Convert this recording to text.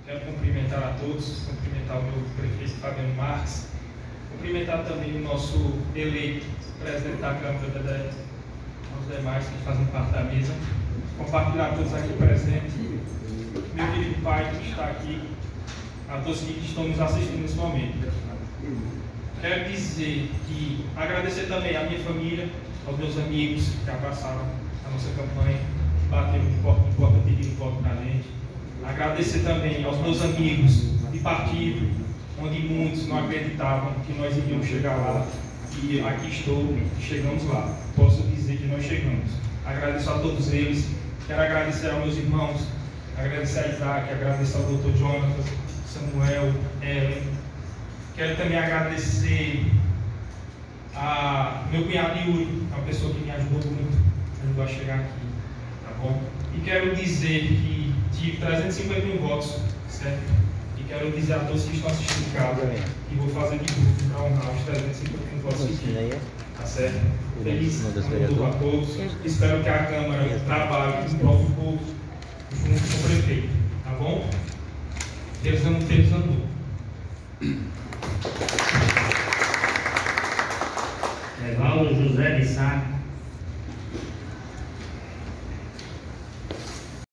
Quero cumprimentar a todos, cumprimentar o meu prefeito Fabiano Marques, cumprimentar também o nosso eleito presidente da Câmara, Bebeto, os demais que fazem parte da mesa, compartilhar a todos aqui presentes, meu querido pai que está aqui, a todos que estão nos assistindo nesse momento. Quero dizer que agradecer também à minha família, aos meus amigos que abraçaram a nossa campanha, bateram de porta em porta pedindo voto para a gente. Agradecer também aos meus amigos de partido, onde muitos não acreditavam que nós iríamos chegar lá. E aqui estou, chegamos lá. Posso dizer que nós chegamos. Agradeço a todos eles. Quero agradecer aos meus irmãos, agradecer a Isaac, agradecer ao Dr. Jonatas, Samuel, Ellen. Quero também agradecer a meu cunhado Yuri, uma pessoa que me ajudou muito, me ajudou a chegar aqui, tá bom? E quero dizer que tive 351 votos, certo? E quero dizer a todos que estão assistindo em casa que vou fazer de tudo para honrar os 351 votos aqui, tá certo? Feliz ano novo a todos. Espero que a Câmara trabalhe em prol do povo, junto com o prefeito, tá bom? Feliz ano novo. Evaldo José de Sá.